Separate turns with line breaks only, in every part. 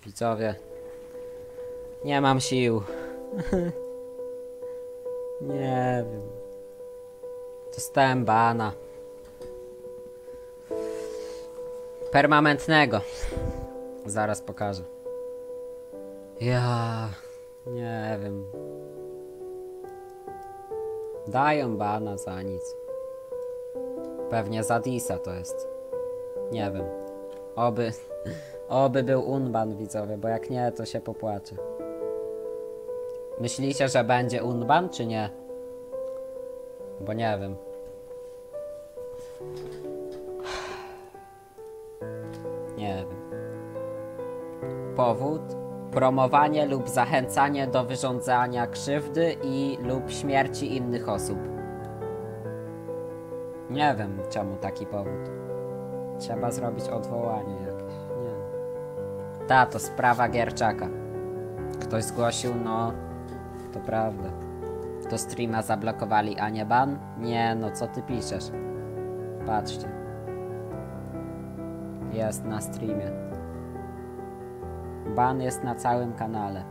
Widzowie, nie mam sił. Nie wiem. Dostałem bana. Permanentnego. Zaraz pokażę. Ja nie wiem. Dają bana za nic. Pewnie za disa to jest. Nie wiem. Oby był unban, widzowie, bo jak nie, to się popłaczę. Myślicie, że będzie unban, czy nie? Bo nie wiem. Nie wiem. Powód? Promowanie lub zachęcanie do wyrządzania krzywdy lub śmierci innych osób. Nie wiem, czemu taki powód. Trzeba zrobić odwołanie jakieś. Nie. To sprawa Gierczaka. Ktoś zgłosił, no to prawda. To streama zablokowali, a nie ban? Nie, no co ty piszesz? Patrzcie. Jest na streamie. Ban jest na całym kanale.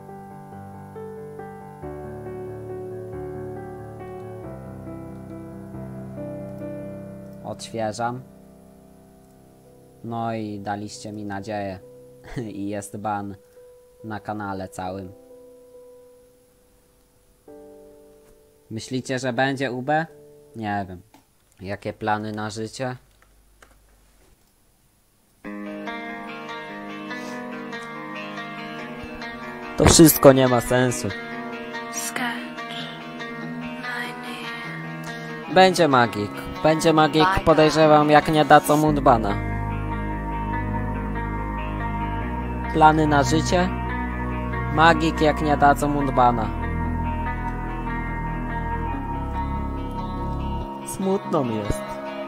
Odświeżam. No i daliście mi nadzieję. I jest ban na kanale całym. Myślicie, że będzie UB? Nie wiem. Jakie plany na życie? To wszystko nie ma sensu. Będzie magik. Będzie magik, podejrzewam, jak nie da co Mundbana. Plany na życie? Magik, jak nie da co Mundbana. Smutno mi jest.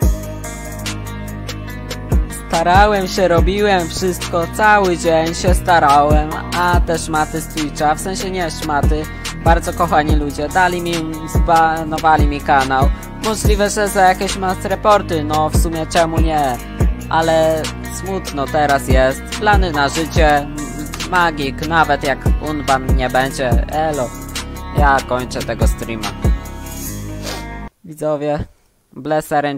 Starałem się, robiłem wszystko, cały dzień się starałem. A te szmaty z Twitcha, w sensie nie szmaty, bardzo kochani ludzie, dali mi, zbanowali mi kanał. Możliwe, że za jakieś mass reporty, no w sumie czemu nie. Ale smutno teraz jest, plany na życie, magik, nawet jak unban nie będzie, elo. Ja kończę tego streama. Widzowie, bless RNG.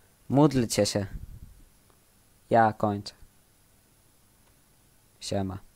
Módlcie się. Ja kończę. Siema.